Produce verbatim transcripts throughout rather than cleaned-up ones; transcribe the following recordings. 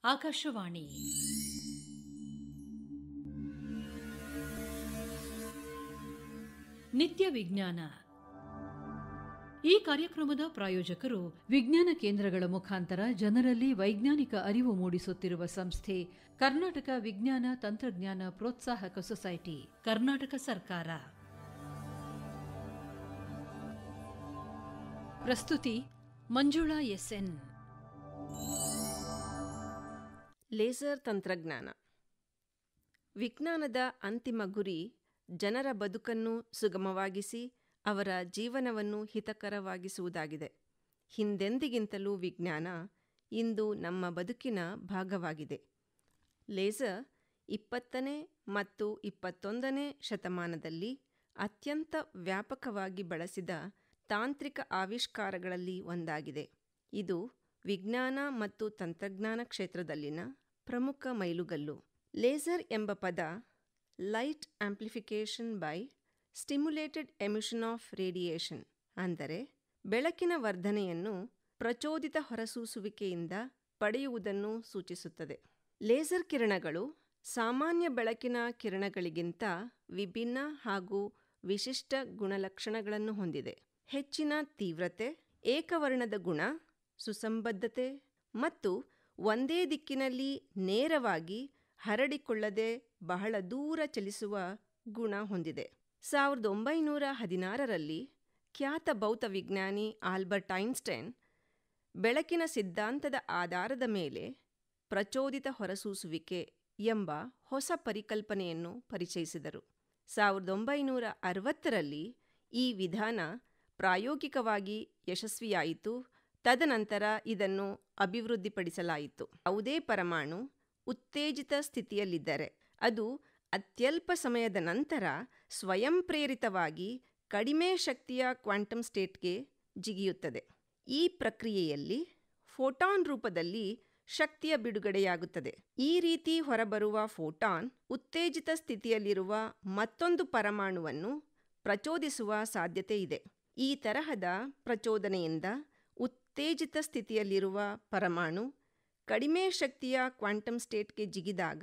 ಆಕಾಶವಾಣಿ ನಿತ್ಯ ವಿಜ್ಞಾನ. ಈ ಕಾರ್ಯಕ್ರಮದ ಪ್ರಾಯೋಜಕರು ವಿಜ್ಞಾನ ಕೇಂದ್ರಗಳ ಮುಖಾಂತರ ಜನರಲ್ಲಿ ವೈಜ್ಞಾನಿಕ ಅರಿವು ಮೂಡಿಸುತ್ತಿರುವ ಸಂಸ್ಥೆ ಕರ್ನಾಟಕ ವಿಜ್ಞಾನ ತಂತ್ರಜ್ಞಾನ ಪ್ರೋತ್ಸಾಹಕ ಸೊಸೈಟಿ, ಕರ್ನಾಟಕ ಸರ್ಕಾರ. ಪ್ರಸ್ತುತಿ ಮಂಜುಳಾ ಎಸ್ ಎನ್. ಲೇಸರ್ ತಂತ್ರಜ್ಞಾನ. ವಿಜ್ಞಾನದ ಅಂತಿಮ ಗುರಿ ಜನರ ಬದುಕನ್ನು ಸುಗಮವಾಗಿಸಿ ಅವರ ಜೀವನವನ್ನು ಹಿತಕರವಾಗಿಸುವುದಾಗಿದೆ. ಹಿಂದೆಂದಿಗಿಂತಲೂ ವಿಜ್ಞಾನ ಇಂದು ನಮ್ಮ ಬದುಕಿನ ಭಾಗವಾಗಿದೆ. ಲೇಸರ್ ಇಪ್ಪತ್ತನೇ ಮತ್ತು ಇಪ್ಪತ್ತೊಂದನೇ ಶತಮಾನದಲ್ಲಿ ಅತ್ಯಂತ ವ್ಯಾಪಕವಾಗಿ ಬಳಸಿದ ತಾಂತ್ರಿಕ ಆವಿಷ್ಕಾರಗಳಲ್ಲಿ ಒಂದಾಗಿದೆ. ಇದು ವಿಜ್ಞಾನ ಮತ್ತು ತಂತ್ರಜ್ಞಾನ ಕ್ಷೇತ್ರದಲ್ಲಿನ ಪ್ರಮುಖ ಮೈಲುಗಲ್ಲು. ಲೇಸರ್ ಎಂಬ ಪದ light amplification by stimulated emission of radiation, ಅಂದರೆ ಬೆಳಕಿನ ವರ್ಧನೆಯನ್ನು ಪ್ರಚೋದಿತ ಹೊರಸೂಸುವಿಕೆಯಿಂದ ಪಡೆಯುವುದನ್ನು ಸೂಚಿಸುತ್ತದೆ. ಲೇಸರ್ ಕಿರಣಗಳು ಸಾಮಾನ್ಯ ಬೆಳಕಿನ ಕಿರಣಗಳಿಗಿಂತ ವಿಭಿನ್ನ ಹಾಗೂ ವಿಶಿಷ್ಟ ಗುಣಲಕ್ಷಣಗಳನ್ನು ಹೊಂದಿದೆ. ಹೆಚ್ಚಿನ ತೀವ್ರತೆ, ಏಕವರ್ಣದ ಗುಣ, ಸುಸಂಬದ್ಧತೆ ಮತ್ತು ಒಂದೇ ದಿಕ್ಕಿನಲ್ಲಿ ನೇರವಾಗಿ ಹರಡಿಕೊಳ್ಳದೆ ಬಹಳ ದೂರ ಚಲಿಸುವ ಗುಣ ಹೊಂದಿದೆ. ಸಾವಿರದ ಒಂಬೈನೂರ ಹದಿನಾರರಲ್ಲಿ ಖ್ಯಾತ ಭೌತವಿಜ್ಞಾನಿ ಆಲ್ಬರ್ಟ್ ಐನ್ಸ್ಟೈನ್ ಬೆಳಕಿನ ಸಿದ್ಧಾಂತದ ಆಧಾರದ ಮೇಲೆ ಪ್ರಚೋದಿತ ಹೊರಸೂಸುವಿಕೆ ಎಂಬ ಹೊಸ ಪರಿಕಲ್ಪನೆಯನ್ನು ಪರಿಚಯಿಸಿದರು. ಸಾವಿರದ ಒಂಬೈನೂರ ಅರವತ್ತರಲ್ಲಿ ಈ ವಿಧಾನ ಪ್ರಾಯೋಗಿಕವಾಗಿ ಯಶಸ್ವಿಯಾಯಿತು. ತದನಂತರ ಇದನ್ನು ಅಭಿವೃದ್ಧಿಪಡಿಸಲಾಯಿತು. ಯಾವುದೇ ಪರಮಾಣು ಉತ್ತೇಜಿತ ಸ್ಥಿತಿಯಲ್ಲಿದ್ದರೆ ಅದು ಅತ್ಯಲ್ಪ ಸಮಯದ ನಂತರ ಸ್ವಯಂ ಪ್ರೇರಿತವಾಗಿ ಕಡಿಮೆ ಶಕ್ತಿಯ ಕ್ವಾಂಟಮ್ ಸ್ಟೇಟ್ಗೆ ಜಿಗಿಯುತ್ತದೆ. ಈ ಪ್ರಕ್ರಿಯೆಯಲ್ಲಿ ಫೋಟಾನ್ ರೂಪದಲ್ಲಿ ಶಕ್ತಿಯ ಬಿಡುಗಡೆಯಾಗುತ್ತದೆ. ಈ ರೀತಿ ಹೊರಬರುವ ಫೋಟಾನ್ ಉತ್ತೇಜಿತ ಸ್ಥಿತಿಯಲ್ಲಿರುವ ಮತ್ತೊಂದು ಪರಮಾಣುವನ್ನು ಪ್ರಚೋದಿಸುವ ಸಾಧ್ಯತೆ ಇದೆ. ಈ ತರಹದ ಪ್ರಚೋದನೆಯಿಂದ ಉತ್ತೇಜಿತ ಸ್ಥಿತಿಯಲ್ಲಿರುವ ಪರಮಾಣು ಕಡಿಮೆ ಶಕ್ತಿಯ ಕ್ವಾಂಟಮ್ ಸ್ಟೇಟ್ಗೆ ಜಿಗಿದಾಗ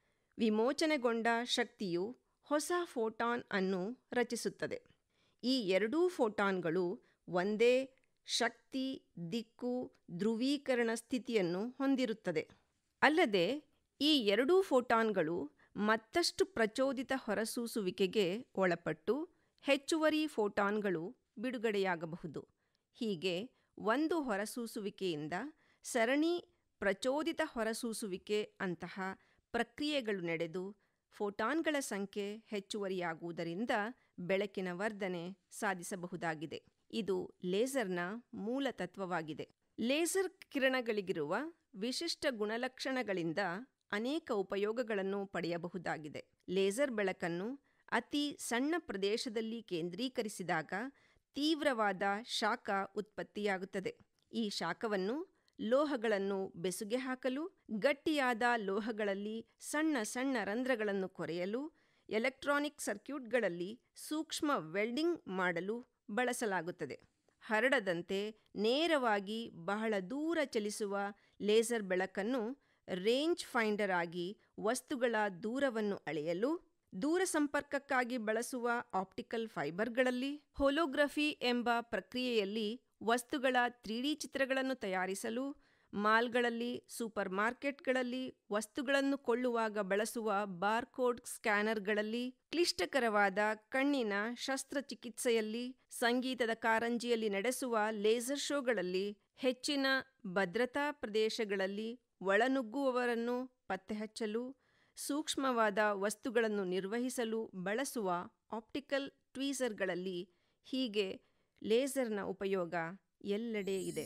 ವಿಮೋಚನೆಗೊಂಡ ಶಕ್ತಿಯು ಹೊಸ ಫೋಟಾನ್ ಅನ್ನು ರಚಿಸುತ್ತದೆ. ಈ ಎರಡೂ ಫೋಟಾನ್ಗಳು ಒಂದೇ ಶಕ್ತಿ, ದಿಕ್ಕು, ಧ್ರುವೀಕರಣ ಸ್ಥಿತಿಯನ್ನು ಹೊಂದಿರುತ್ತದೆ. ಅಲ್ಲದೆ ಈ ಎರಡೂ ಫೋಟಾನ್ಗಳು ಮತ್ತಷ್ಟು ಪ್ರಚೋದಿತ ಹೊರಸೂಸುವಿಕೆಗೆ ಒಳಪಟ್ಟು ಹೆಚ್ಚುವರಿ ಫೋಟಾನ್ಗಳು ಬಿಡುಗಡೆಯಾಗಬಹುದು. ಹೀಗೆ ಒಂದು ಹೊರಸೂಸುವಿಕೆಯಿಂದ ಸರಣಿ ಪ್ರಚೋದಿತ ಹೊರಸೂಸುವಿಕೆ ಅಂತಹ ಪ್ರಕ್ರಿಯೆಗಳು ನಡೆದು ಫೋಟಾನ್ಗಳ ಸಂಖ್ಯೆ ಹೆಚ್ಚುವರಿಯಾಗುವುದರಿಂದ ಬೆಳಕಿನ ವರ್ಧನೆ ಸಾಧಿಸಬಹುದಾಗಿದೆ. ಇದು ಲೇಸರ್ನ ಮೂಲ ತತ್ವವಾಗಿದೆ. ಲೇಸರ್ ಕಿರಣಗಳಿಗಿರುವ ವಿಶಿಷ್ಟ ಗುಣಲಕ್ಷಣಗಳಿಂದ ಅನೇಕ ಉಪಯೋಗಗಳನ್ನು ಪಡೆಯಬಹುದಾಗಿದೆ. ಲೇಸರ್ ಬೆಳಕನ್ನು ಅತಿ ಸಣ್ಣ ಪ್ರದೇಶದಲ್ಲಿ ಕೇಂದ್ರೀಕರಿಸಿದಾಗ ತೀವ್ರವಾದ ಶಾಖ ಉತ್ಪತ್ತಿಯಾಗುತ್ತದೆ. ಈ ಶಾಖವನ್ನು ಲೋಹಗಳನ್ನು ಬೆಸುಗೆ ಹಾಕಲು, ಗಟ್ಟಿಯಾದ ಲೋಹಗಳಲ್ಲಿ ಸಣ್ಣ ಸಣ್ಣ ರಂಧ್ರಗಳನ್ನು ಕೊರೆಯಲು, ಎಲೆಕ್ಟ್ರಾನಿಕ್ ಸರ್ಕ್ಯೂಟ್ಗಳಲ್ಲಿ ಸೂಕ್ಷ್ಮ ವೆಲ್ಡಿಂಗ್ ಮಾಡಲು ಬಳಸಲಾಗುತ್ತದೆ. ಹರಡದಂತೆ ನೇರವಾಗಿ ಬಹಳ ದೂರ ಚಲಿಸುವ ಲೇಸರ್ ಬೆಳಕನ್ನು ರೇಂಜ್ ಫೈಂಡರ್ ಆಗಿ ವಸ್ತುಗಳ ದೂರವನ್ನು ಅಳೆಯಲು, ದೂರ ಸಂಪರ್ಕಕ್ಕಾಗಿ ಬಳಸುವ ಆಪ್ಟಿಕಲ್ ಫೈಬರ್ಗಳಲ್ಲಿ, ಹೋಲೋಗ್ರಫಿ ಎಂಬ ಪ್ರಕ್ರಿಯೆಯಲ್ಲಿ ವಸ್ತುಗಳ ತ್ರೀ ಡಿ ಚಿತ್ರಗಳನ್ನು ತಯಾರಿಸಲು, ಮಾಲ್ಗಳಲ್ಲಿ, ಸೂಪರ್ ಮಾರ್ಕೆಟ್ಗಳಲ್ಲಿ ವಸ್ತುಗಳನ್ನು ಕೊಳ್ಳುವಾಗ ಬಳಸುವ ಬಾರ್ಕೋಡ್ ಸ್ಕ್ಯಾನರ್ಗಳಲ್ಲಿ, ಕ್ಲಿಷ್ಟಕರವಾದ ಕಣ್ಣಿನ ಶಸ್ತ್ರಚಿಕಿತ್ಸೆಯಲ್ಲಿ, ಸಂಗೀತದ ಕಾರಂಜಿಯಲ್ಲಿ ನಡೆಸುವ ಲೇಸರ್ ಶೋಗಳಲ್ಲಿ, ಹೆಚ್ಚಿನ ಭದ್ರತಾ ಪ್ರದೇಶಗಳಲ್ಲಿ ಒಳನುಗ್ಗುವವರನ್ನು ಪತ್ತೆಹಚ್ಚಲು, ಸೂಕ್ಷ್ಮವಾದ ವಸ್ತುಗಳನ್ನು ನಿರ್ವಹಿಸಲು ಬಳಸುವ ಆಪ್ಟಿಕಲ್ ಟ್ವೀಸರ್ಗಳಲ್ಲಿ, ಹೀಗೆ ಲೇಸರ್ನ ಉಪಯೋಗ ಎಲ್ಲೆಡೆ ಇದೆ.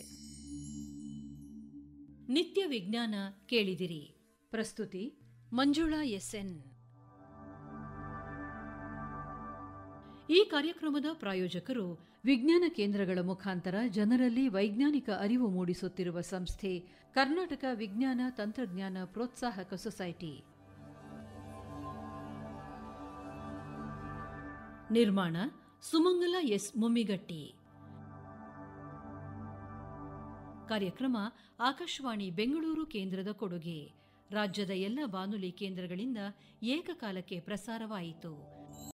ನಿತ್ಯ ವಿಜ್ಞಾನ ಕೇಳಿದಿರಿ. ಪ್ರಸ್ತುತಿ ಮಂಜುಳಾ ಎಸ್ ಎನ್. ಈ ಕಾರ್ಯಕ್ರಮದ ಪ್ರಾಯೋಜಕರು ವಿಜ್ಞಾನ ಕೇಂದ್ರಗಳ ಮುಖಾಂತರ ಜನರಲ್ಲಿ ವೈಜ್ಞಾನಿಕ ಅರಿವು ಮೂಡಿಸುತ್ತಿರುವ ಸಂಸ್ಥೆ ಕರ್ನಾಟಕ ವಿಜ್ಞಾನ ತಂತ್ರಜ್ಞಾನ ಪ್ರೋತ್ಸಾಹಕ ಸೊಸೈಟಿ. ನಿರ್ಮಾಣ ಸುಮಂಗಲ ಎಸ್ ಮುಮ್ಮಿಗಟ್ಟಿ. ಕಾರ್ಯಕ್ರಮ ಆಕಾಶವಾಣಿ ಬೆಂಗಳೂರು ಕೇಂದ್ರದ ಕೊಡುಗೆ. ರಾಜ್ಯದ ಎಲ್ಲ ಬಾನುಲಿ ಕೇಂದ್ರಗಳಿಂದ ಏಕಕಾಲಕ್ಕೆ ಪ್ರಸಾರವಾಯಿತು.